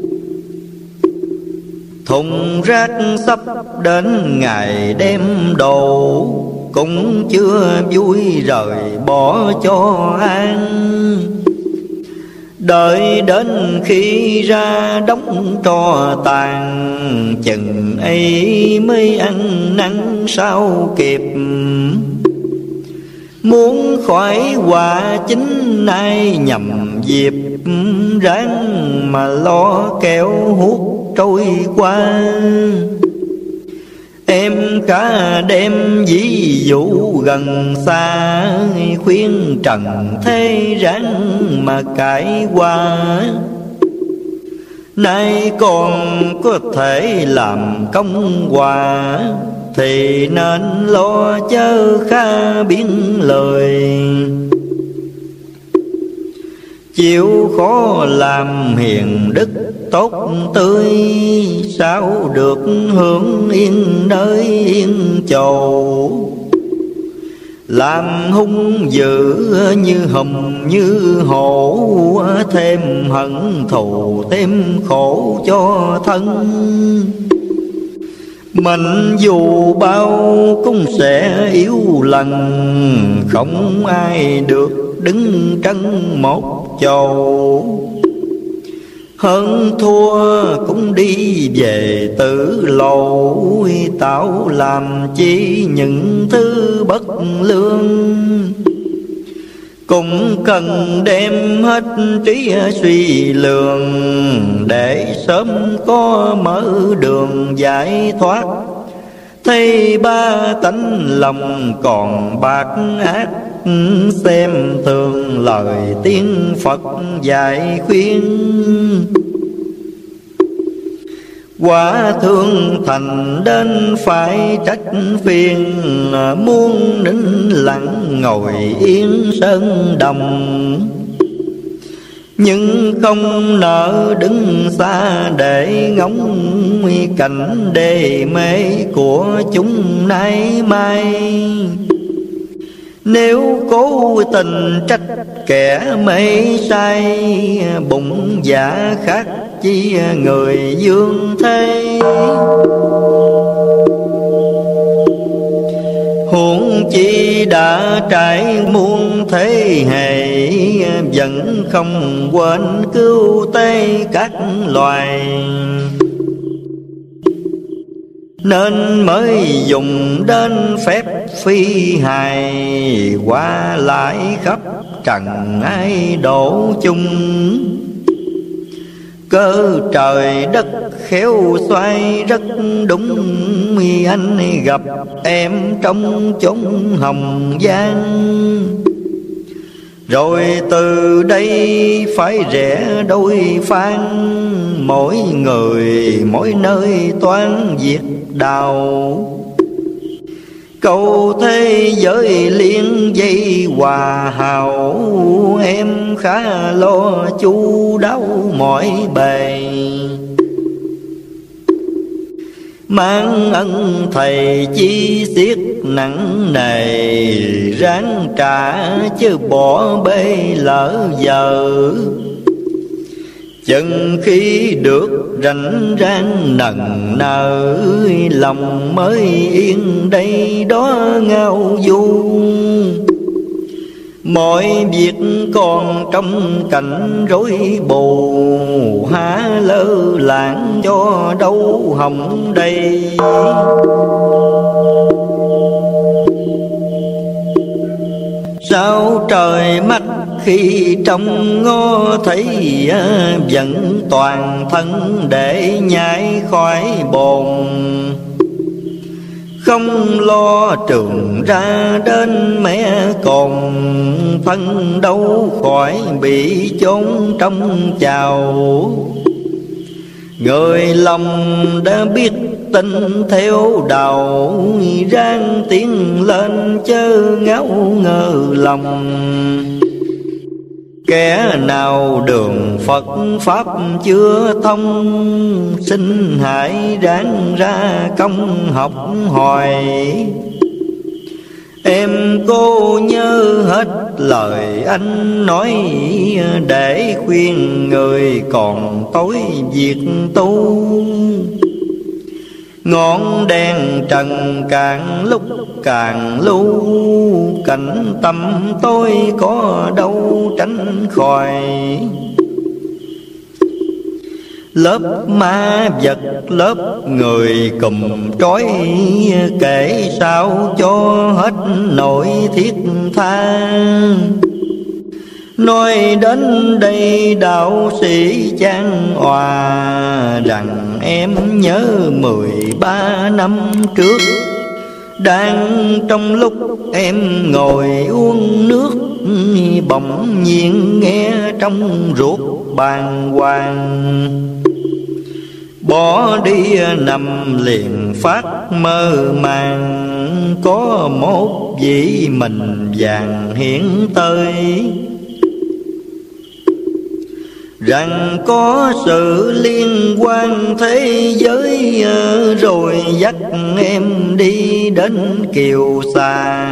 Thùng rác sắp đến ngày đem đồ, cũng chưa vui rời bỏ cho an. Đợi đến khi ra đống tro tàn, chừng ấy mới ăn năn sao kịp. Muốn khỏi quả chính nay nhầm dịp, ráng mà lo kéo hút trôi qua. Em cả đêm ví dụ gần xa, khuyên trần thế ráng mà cải qua. Nay còn có thể làm công hòa, thì nên lo chớ kha biến lời. Chịu khó làm hiền đức tốt tươi, sao được hưởng yên nơi yên chầu. Làm hung dữ như hùm như hổ, thêm hận thù thêm khổ cho thân. Mình dù bao cũng sẽ yếu lần, không ai được đứng trấn một chầu. hơn thua cũng đi về tử lộ, tạo làm chi những thứ bất lương. Cũng cần đem hết trí suy lường, để sớm có mở đường giải thoát. Thấy ba tánh lòng còn bạc ác, xem thường lời tiếng Phật dạy khuyên. Quả thương thành đến phải trách phiền, muốn nín lặng ngồi yên sơn đồng. Nhưng không nỡ đứng xa để ngóng cảnh đê mê của chúng nay mai. Nếu cố tình trách kẻ mê say, bụng dạ khác chi người dương thế. Huống chi đã trải muôn thế hệ, vẫn không quên cứu tế các loài. Nên mới dùng đến phép phi hài, qua lại khắp trần ai độ chung. Cơ trời đất khéo xoay rất đúng, anh gặp em trong chốn hồng gian. Rồi từ đây phải rẽ đôi phan, mỗi người mỗi nơi toán việc đào. Cầu thế giới liên dây hòa hào, em khá lo chu đáo mọi bề. Mang ân thầy chi xiết nặng nề, ráng trả chứ bỏ bê lỡ giờ. Chừng khi được rảnh rang nần nở, lòng mới yên đây đó ngao du. Mọi việc còn trong cảnh rối bù, há lơ lãng cho đâu hỏng đây. Sao trời mắt khi trong ngó thấy, vẫn toàn thân để nhảy khỏi bồn. Không lo trường ra đến mẹ cồn, thân đâu khỏi bị chốn trong chào. Người lòng đã biết tin theo đầu, ráng tiến lên chớ ngáo ngơ lòng. Kẻ nào đường Phật Pháp chưa thông, xin hãy ráng ra công học hỏi. Em cô nhớ hết lời anh nói, để khuyên người còn tối việc tu. Ngọn đèn trần càng lúc càng lưu, cảnh tâm tôi có đâu tránh khỏi. Lớp ma vật lớp người cùm trói, kể sao cho hết nỗi thiết tha. Nói đến đây đạo sĩ chan òa, rằng em nhớ mười ba năm trước, đang trong lúc em ngồi uống nước, bỗng nhiên nghe trong ruột bàng hoàng. Bỏ đi nằm liền phát mơ màng, có một vị mình vàng hiển tới, rằng có sự liên quan thế giới, rồi dắt em đi đến kiều xa.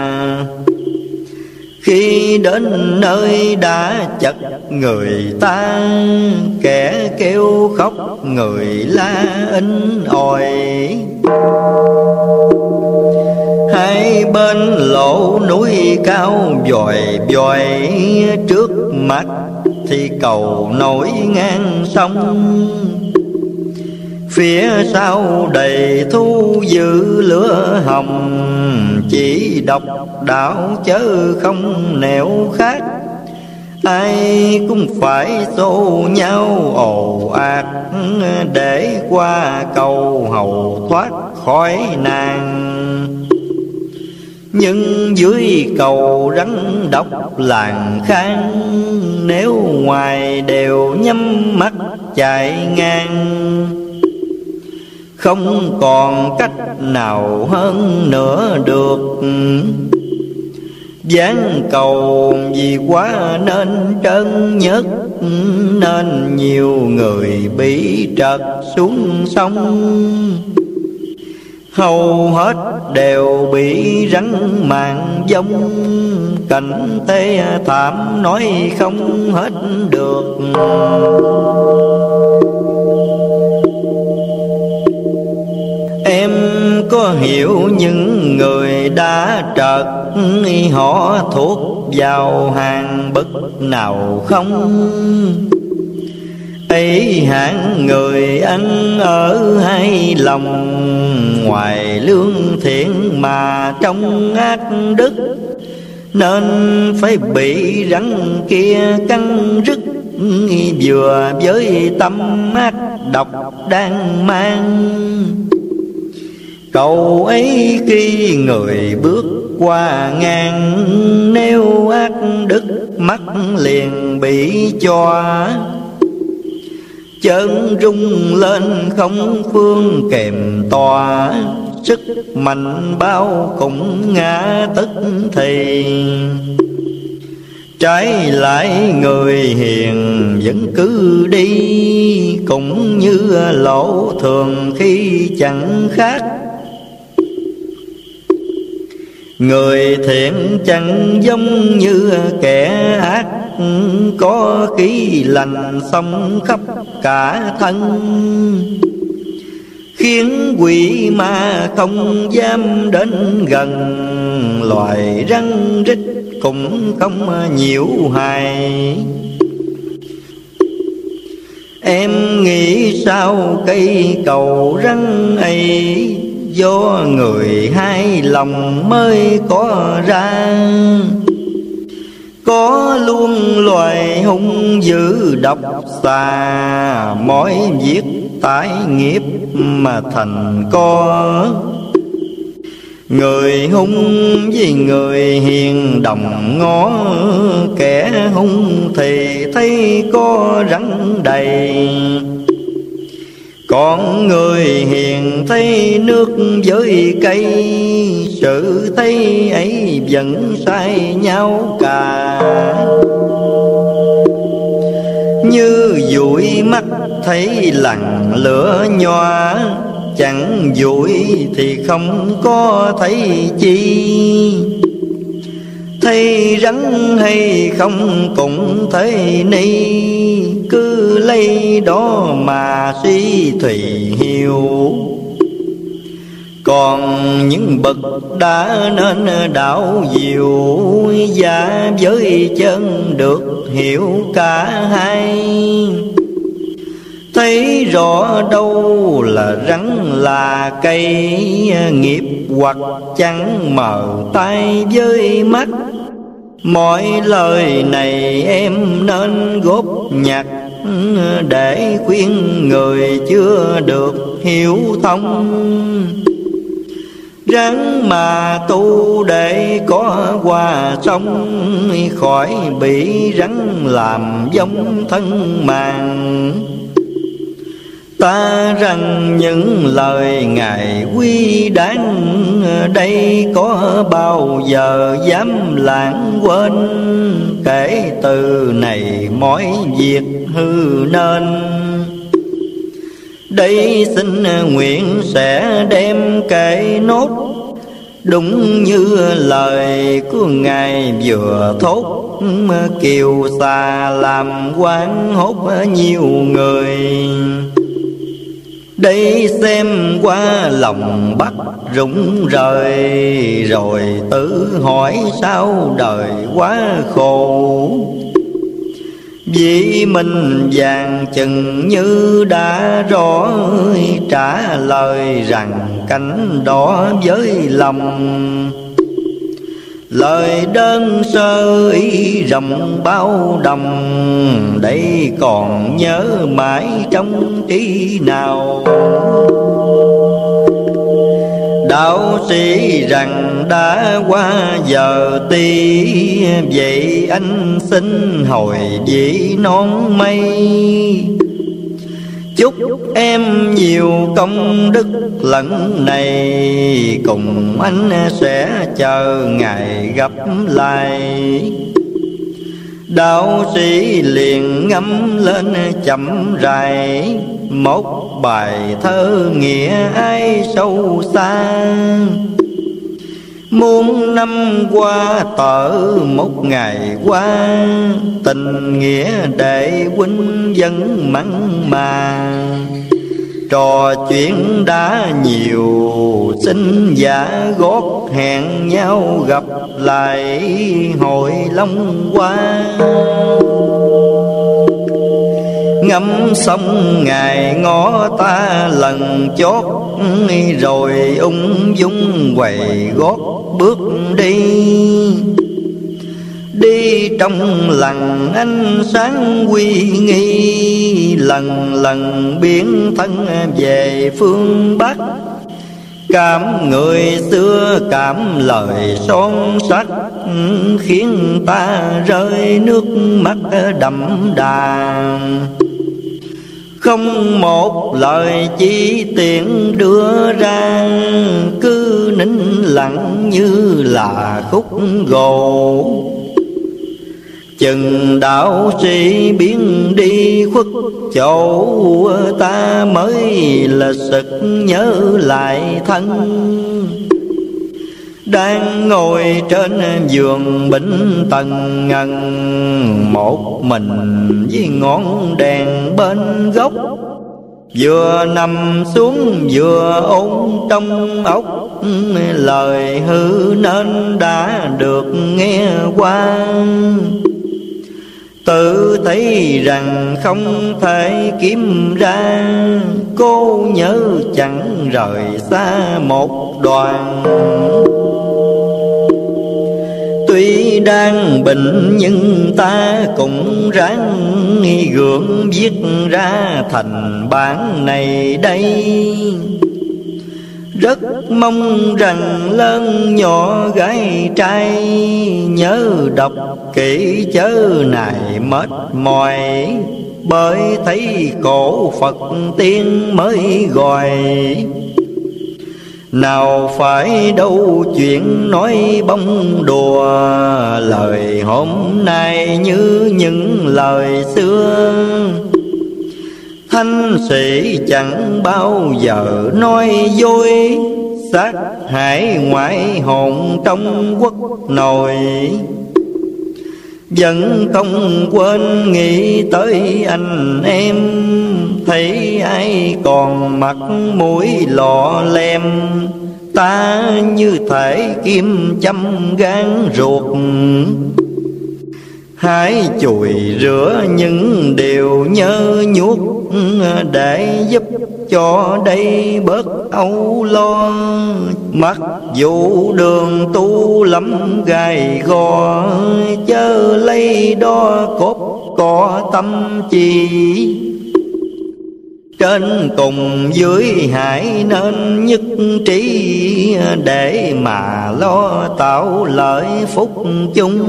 Khi đến nơi đã chật người ta, kẻ kêu khóc người la in ỏi. Hai bên lộ núi cao vòi vòi, trước mặt thì cầu nổi ngang sông. Phía sau đầy thu giữ lửa hồng, chỉ độc đạo chớ không nẻo khác. Ai cũng phải xô nhau ồ ạt, để qua cầu hầu thoát khỏi nàng. Nhưng dưới cầu rắn độc làng khang, nếu ngoài đều nhắm mắt chạy ngang. Không còn cách nào hơn nữa được, ván cầu vì quá nên trơn nhất, nên nhiều người bị trật xuống sông. Hầu hết đều bị rắn mạng vong, cảnh tê thảm nói không hết được. Em có hiểu những người đã trật, họ thuộc vào hàng bậc nào không? Ấy hạng người ăn ở hai lòng, ngoài lương thiện mà trong ác đức, nên phải bị rắn kia cắn rứt. Vừa với tâm ác độc đang mang, cầu ấy khi người bước qua ngang, nếu ác đức mắt liền bị cho. Chân rung lên không phương kèm tòa, sức mạnh bao cũng ngã tức thì. Trái lại người hiền vẫn cứ đi, cũng như lỗ thường khi chẳng khác. Người thiện chẳng giống như kẻ ác, có khí lành xông khắp cả thân, khiến quỷ ma không dám đến gần. Loài rắn rít cũng không nhiễu hại. Em nghĩ sao cây cầu rắn ấy, do người hai lòng mới có ra. Có luôn loài hung dữ độc xà, mỗi việc tái nghiệp mà thành có. Người hung với người hiền đồng ngó, kẻ hung thì thấy có rắn đầy. Còn người hiền thấy nước với cây, sự thấy ấy vẫn sai nhau cả. Như dụi mắt thấy lằn lửa nhòa, chẳng dụi thì không có thấy chi. Thấy rắn hay không cũng thấy ni, cứ lấy đó mà suy thủy hiểu. Còn những bậc đã nên đạo diệu, và với chân được hiểu cả hai. Thấy rõ đâu là rắn là cây, nghiệp hoặc chẳng mờ tay với mắt. Mọi lời này em nên góp nhặt, để khuyên người chưa được hiểu thông. Ráng mà tu để có qua sông, khỏi bị rắn làm vong thân màng. Ta rằng những lời Ngài quý đáng, đây có bao giờ dám lãng quên. Kể từ này mọi việc hư nên, đây xin nguyện sẽ đem kể nốt. Đúng như lời của Ngài vừa thốt, kiều xà làm quan hốt nhiều người. Đây xem qua lòng bắt rụng rời, rồi tự hỏi sao đời quá khổ. Vì mình vàng chừng như đã rõ, trả lời rằng cánh đó với lòng. Lời đơn sơ ý rộng bao đồng, đây còn nhớ mãi trong trí nào. Đạo sĩ rằng đã qua giờ tí, vậy anh xin hồi vị non mây. Chúc em nhiều công đức lần này, cùng anh sẽ chờ ngày gặp lại. Đạo sĩ liền ngâm lên chậm rãi, một bài thơ nghĩa ai sâu xa. Muôn năm qua tở một ngày qua, tình nghĩa đệ huynh vẫn mặn mà. Trò chuyện đã nhiều, xin giả gót hẹn nhau gặp lại hồi Long Hoa. Ngắm xong ngày ngó ta lần chót, rồi ung dung quầy gót bước đi. Đi trong lặng ánh sáng uy nghi, lần lần biến thân về phương Bắc. Cảm người xưa cảm lời son sắc, khiến ta rơi nước mắt đậm đà. Không một lời chi tiện đưa ra, cứ nín lặng như là khúc gỗ. Chừng đạo sĩ biến đi khuất chỗ, ta mới là sực nhớ lại thân. Đang ngồi trên giường bệnh tầng ngần, một mình với ngọn đèn bên góc. Vừa nằm xuống vừa ôm trong óc, lời hư nên đã được nghe qua. Tự thấy rằng không thể kiếm ra, cô nhớ chẳng rời xa một đoàn. Tuy đang bệnh nhưng ta cũng ráng gượng viết ra thành bản này đây. Rất mong rằng lớn nhỏ gái trai, nhớ đọc kỹ chớ này mệt mỏi. Bởi thấy khổ Phật tiên mới gọi, nào phải đâu chuyện nói bông đùa. Lời hôm nay như những lời xưa, thanh sĩ chẳng bao giờ nói dối. Sát hại ngoại hồn trong quốc nội, vẫn không quên nghĩ tới anh em. Thấy ai còn mặt mũi lọ lem, ta như thể kim châm gan ruột. Hãy chùi rửa những điều nhơ nhuốc, để giúp cho đây bớt âu lo. Mặc dù đường tu lắm gai go, chớ lấy đo cốt có tâm chi. Trên cùng dưới hãy nên nhất trí, để mà lo tạo lợi phúc chung.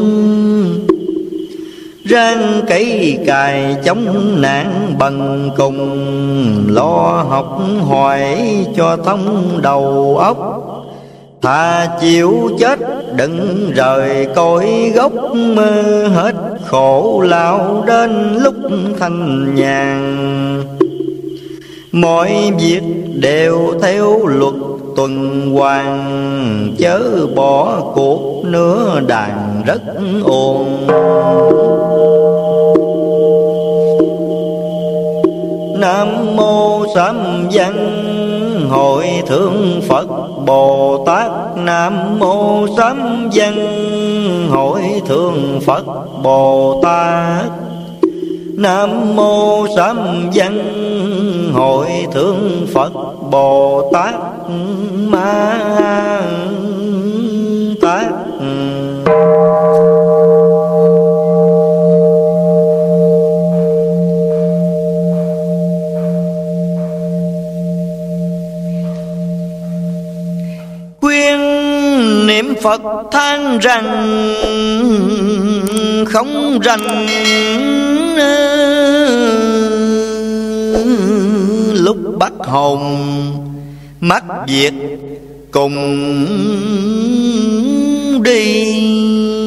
Rang cây cài chống nạn bằng cùng, lo học hỏi cho thông đầu óc. Thà chịu chết đừng rời cội gốc, hết khổ lao đến lúc thanh nhàn. Mọi việc đều theo luật tuần hoàn, chớ bỏ cuộc nữa đàn rất ồn. Nam mô Sám Văn Hội Thượng Phật Bồ Tát. Nam mô Sám Văn Hội Thượng Phật Bồ Tát. Nam mô Sám Văn Hội Thượng Phật Bồ Tát Ma Tát. Khuyên niệm Phật than rằng không rành, lúc bắt hồn mắt diệt cùng đi.